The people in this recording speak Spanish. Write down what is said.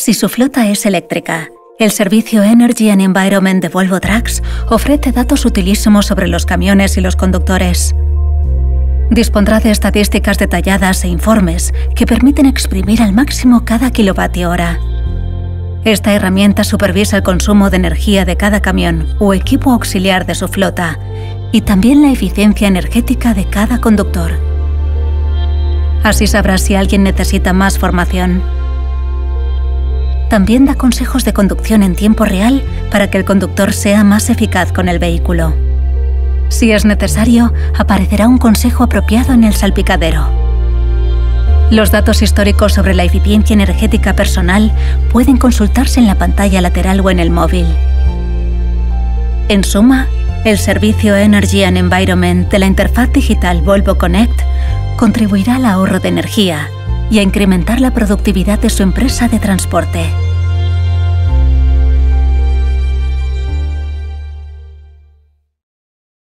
Si su flota es eléctrica, el servicio Energy and Environment de Volvo Trucks ofrece datos utilísimos sobre los camiones y los conductores. Dispondrá de estadísticas detalladas e informes que permiten exprimir al máximo cada kilovatio-hora. Esta herramienta supervisa el consumo de energía de cada camión o equipo auxiliar de su flota y también la eficiencia energética de cada conductor. Así sabrá si alguien necesita más formación. También da consejos de conducción en tiempo real para que el conductor sea más eficaz con el vehículo. Si es necesario, aparecerá un consejo apropiado en el salpicadero. Los datos históricos sobre la eficiencia energética personal pueden consultarse en la pantalla lateral o en el móvil. En suma, el servicio Energy and Environment de la interfaz digital Volvo Connect contribuirá al ahorro de energía y a incrementar la productividad de su empresa de transporte.